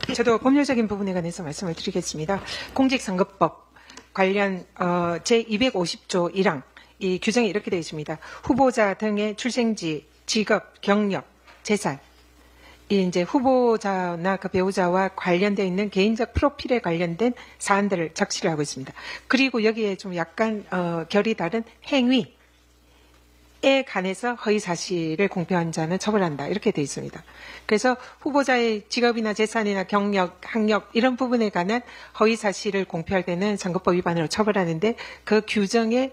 저도 법률적인 부분에 관해서 말씀을 드리겠습니다. 공직선거법 관련 제250조 1항 이 규정이 이렇게 되어 있습니다. 후보자 등의 출생지, 직업, 경력, 재산, 이제 후보자나 그 배우자와 관련되어 있는 개인적 프로필에 관련된 사안들을 적시를 하고 있습니다. 그리고 여기에 좀 약간 결이 다른 행위에 관해서 허위 사실을 공표한 자는 처벌한다 이렇게 되어 있습니다. 그래서 후보자의 직업이나 재산이나 경력, 학력 이런 부분에 관한 허위 사실을 공표할 때는 선거법 위반으로 처벌하는데 그 규정에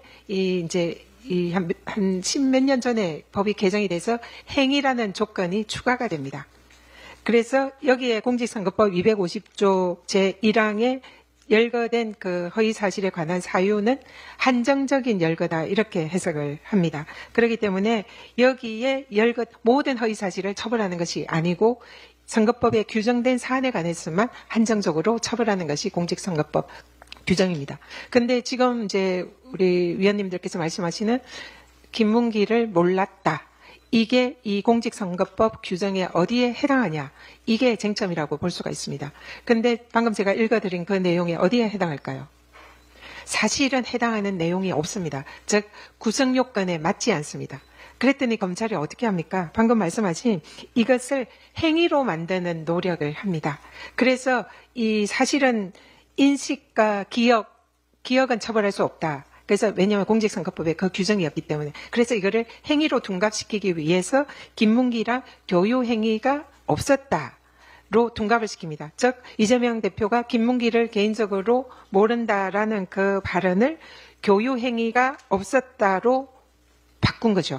한 십몇 년 전에 법이 개정이 돼서 행위라는 조건이 추가가 됩니다. 그래서 여기에 공직선거법 250조 제1항에 열거된 그 허위 사실에 관한 사유는 한정적인 열거다 이렇게 해석을 합니다. 그렇기 때문에 여기에 모든 허위 사실을 처벌하는 것이 아니고 선거법에 규정된 사안에 관해서만 한정적으로 처벌하는 것이 공직선거법 규정입니다. 근데 지금 이제 우리 위원님들께서 말씀하시는 김문기를 몰랐다. 이게 이 공직선거법 규정에 어디에 해당하냐 이게 쟁점이라고 볼 수가 있습니다. 근데 방금 제가 읽어드린 그 내용에 어디에 해당할까요? 사실은 해당하는 내용이 없습니다. 즉 구성 요건에 맞지 않습니다. 그랬더니 검찰이 어떻게 합니까? 방금 말씀하신 이것을 행위로 만드는 노력을 합니다. 그래서 이 사실은 인식과 기억은 처벌할 수 없다. 그래서 왜냐하면 공직선거법에 그 규정이 없기 때문에 그래서 이거를 행위로 둔갑시키기 위해서 김문기랑 교유 행위가 없었다로 둔갑을 시킵니다. 즉 이재명 대표가 김문기를 개인적으로 모른다라는 그 발언을 교유 행위가 없었다로 바꾼 거죠.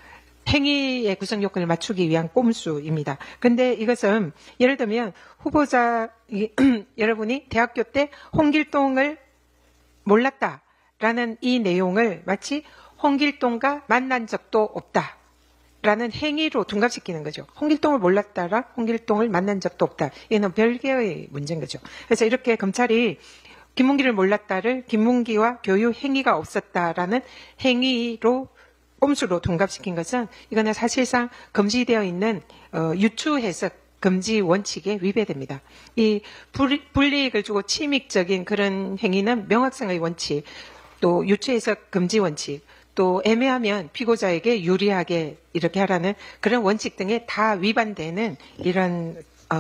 행위의 구성 요건을 맞추기 위한 꼼수입니다. 근데 이것은 예를 들면 후보자 여러분이 대학교 때 홍길동을 몰랐다. 라는 이 내용을 마치 홍길동과 만난 적도 없다. 라는 행위로 둔갑시키는 거죠. 홍길동을 몰랐다라 홍길동을 만난 적도 없다. 이는 별개의 문제인 거죠. 그래서 이렇게 검찰이 김문기를 몰랐다를 김문기와 교유 행위가 없었다라는 행위로 꼼수로 둔갑시킨 것은 이거는 사실상 금지되어 있는 유추 해석 금지 원칙에 위배됩니다. 이 불이익을 주고 침익적인 그런 행위는 명확성의 원칙, 또 유추해석 금지 원칙, 또 애매하면 피고자에게 유리하게 이렇게 하라는 그런 원칙 등에 다 위반되는 이런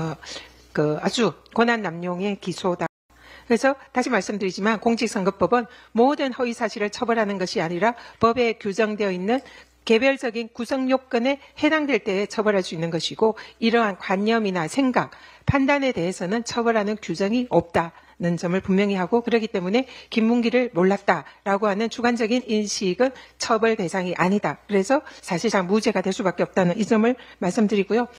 아주 권한 남용의 기소다. 그래서 다시 말씀드리지만 공직선거법은 모든 허위 사실을 처벌하는 것이 아니라 법에 규정되어 있는 개별적인 구성 요건에 해당될 때에 처벌할 수 있는 것이고 이러한 관념이나 생각, 판단에 대해서는 처벌하는 규정이 없다는 점을 분명히 하고 그렇기 때문에 김문기를 몰랐다라고 하는 주관적인 인식은 처벌 대상이 아니다. 그래서 사실상 무죄가 될 수밖에 없다는 이 점을 말씀드리고요.